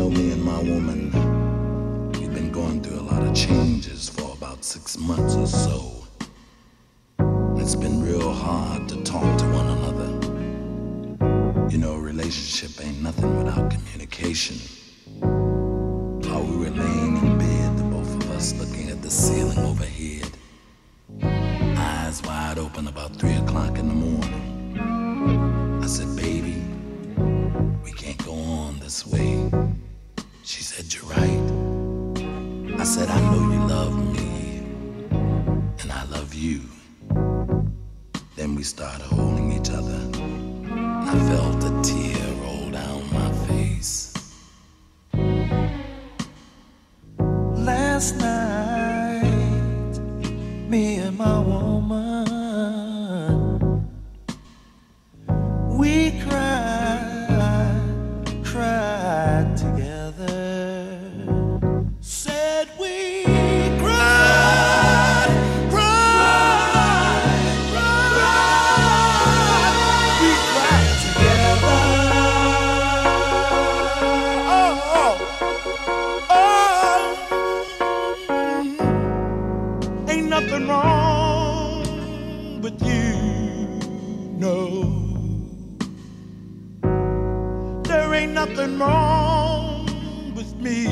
me and my woman, we've been going through a lot of changes for about 6 months or so. It's been real hard to talk to one another. You know, a relationship ain't nothing without communication. While we were laying in bed, the both of us looking at the ceiling overhead, eyes wide open about 3 o'clock in the morning. I said, baby, we can't go on this way. She said, you're right. I said, I know you love me, and I love you. Then we started holding each other. I felt a tear roll down my face. Last night, me and my woman, we cried together. Said we cried. We cried together. Ain't nothing wrong with you, no. There ain't nothing wrong with me.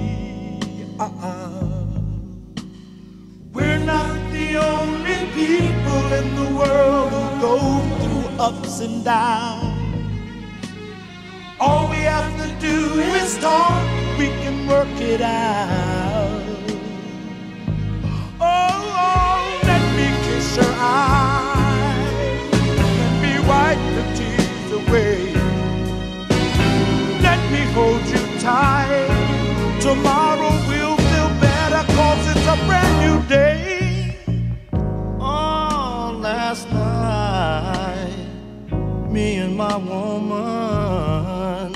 We're not the only people in the world who go through ups and downs. All we have to do is talk, we can work it out. Oh, let me kiss your eyes, let me wipe the tears away. Let me hold you tight. Tomorrow we'll feel better, 'cause it's a brand new day. Oh, last night, me and my woman,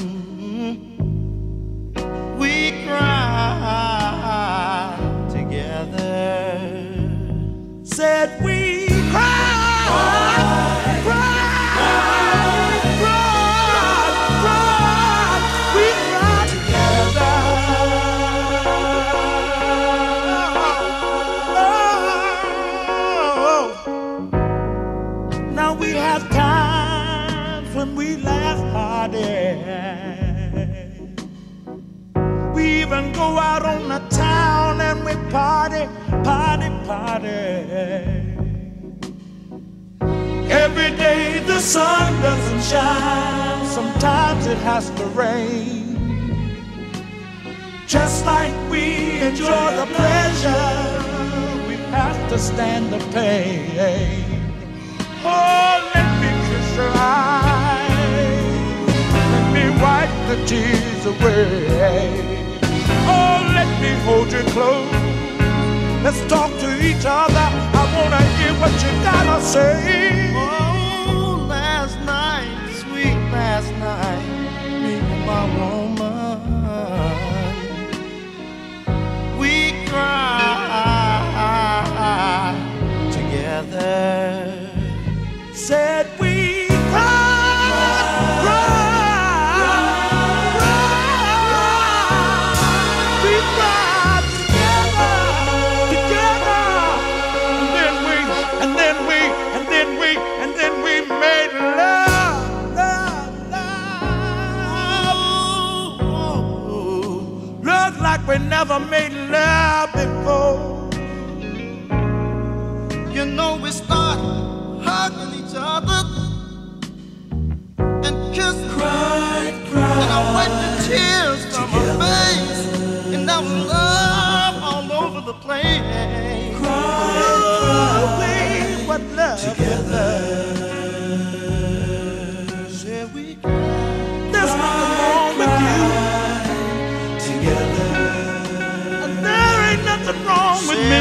we cried together. Said we cried. We cried together. Now we have times when we laugh harder. We even go out on the town and we party. Every day the sun doesn't shine, sometimes it has to rain. Just like we enjoy the pleasure, we have to stand the pain. Oh, let me kiss your eyes, let me wipe the tears away. Oh, let me hold you close, let's talk to each other. I wanna hear what you gotta say. Oh, last night, sweet last night, me and my woman, we cried together. Said we cried. We cried together. And then we made love. Love like we never made love before. You know, we start hugging each other and kiss, cried, and I wiped the tears from my face, and now love all over the place. Cry, what love together. Said we cried. There's nothing wrong with you. Together. And there ain't nothing wrong with me.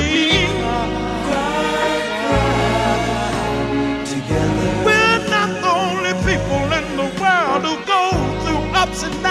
We're not the only people in the world who go through ups and downs.